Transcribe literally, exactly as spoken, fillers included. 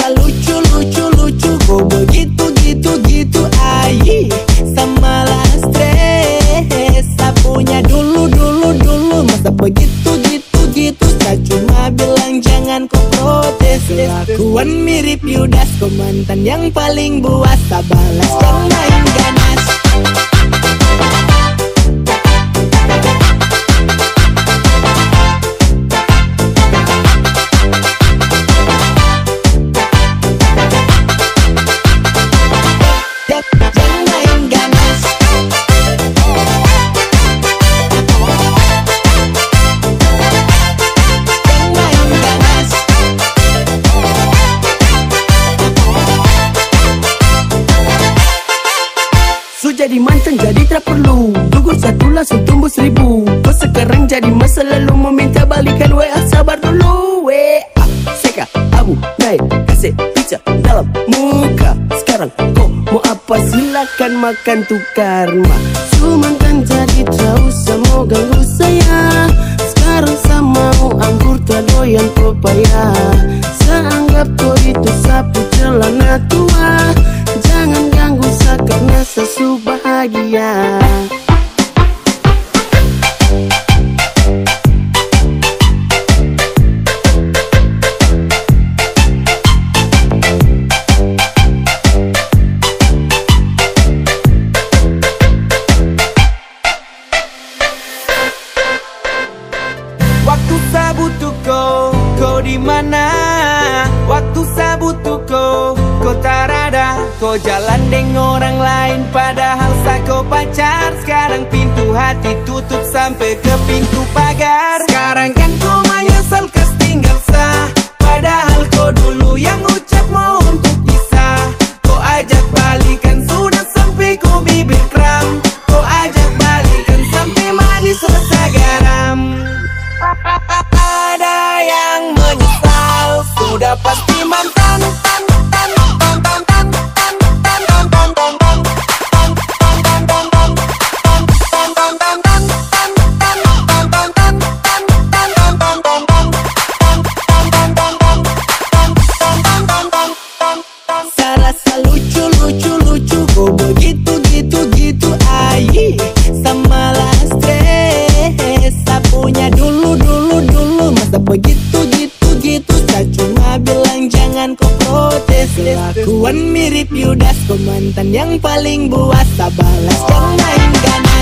Serasa lucu, lucu, lucu. Kok begitu, gitu, gitu. Ayi, sama stres. Sapunya dulu, dulu, dulu. Masa begitu, gitu, gitu. Saya cuma bilang jangan kau protes. Kelakuan mirip Yudas, kau mantan yang paling buas. Tak balas dan main ganas. Jadi mantan jadi tak perlu gugur satu langsung tumbuh seribu. Kau sekarang jadi masa lalu meminta balikan. W A sabar dulu. W A Seka Abu naik kasih pizza dalam muka. Sekarang kau mau apa silakan makan tukar mah. Mantan jadi tak usah mau ganggu saya. Sekarang sama mau anggur tak doyan pepaya. Saya anggap kau itu sapu celana tua. Jangan ganggu saya karena saya bahagia. Waktu saya butuh kau, kau di mana? Waktu saya butuh kau, kau tak ada. Kau jalan dengan orang lain padahal saya kau pacar. Sekarang pintu hati tutup sampai ke pintu pagar. Sekarang kan kau menyesal kes tinggal sah. Padahal kau dulu yang ucap mau untuk pisah. Kau ajak balikan sudah sampai kau bibir kram. Kau ajak balikan sampai manis rasa garam. Ada yang menyesal, sudah pasti mantan. Serasa lucu, lucu, lucu. Kok begitu, gitu, gitu. Ayi, sama stres. Sapunya dulu, dulu, dulu. Masa begitu, gitu, gitu. Saya cuma bilang jangan kau protes. Kelakuan mirip Yudas, kau mantan yang paling buas. Tak balas dan main ganas.